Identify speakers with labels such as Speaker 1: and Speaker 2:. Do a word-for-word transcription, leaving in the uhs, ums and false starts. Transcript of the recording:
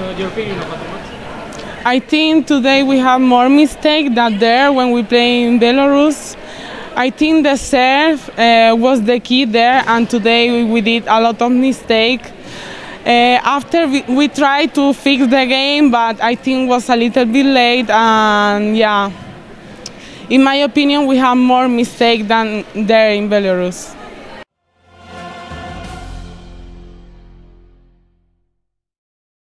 Speaker 1: uh, your opinion about the match?
Speaker 2: I think today we have more mistakes than there when we play in Belarus. I think the serve uh, was the key there, and today we, we did a lot of mistakes. Uh, after we, we tried to fix the game, but I think it was a little bit late, and yeah, in my opinion, we have more mistakes than there in Belarus.